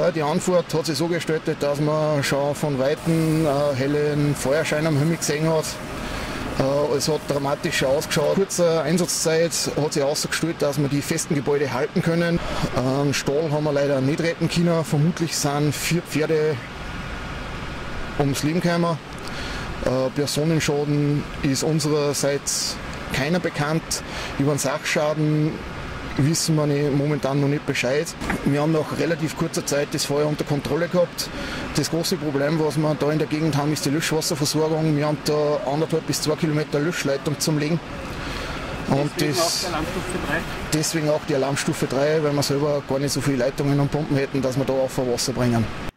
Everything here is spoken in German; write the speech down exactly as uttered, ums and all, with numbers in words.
Ja, die Anfahrt hat sich so gestaltet, dass man schon von Weitem einen hellen Feuerschein am Himmel gesehen hat. Es hat dramatisch ausgeschaut. Kurze Einsatzzeit hat sich ausgestellt, dass wir die festen Gebäude halten können. Einen Stall haben wir leider nicht retten können. Vermutlich sind vier Pferde ums Leben gekommen. Personenschaden ist unsererseits keiner bekannt. Über den Sachschaden wissen wir nicht, momentan noch nicht Bescheid. Wir haben nach relativ kurzer Zeit das Feuer unter Kontrolle gehabt. Das große Problem, was wir da in der Gegend haben, ist die Löschwasserversorgung. Wir haben da anderthalb bis zwei Kilometer Löschleitung zum Legen. Und deswegen, das, auch die Alarmstufe drei? Deswegen auch die Alarmstufe drei, weil wir selber gar nicht so viele Leitungen und Pumpen hätten, dass wir da auf Wasser bringen.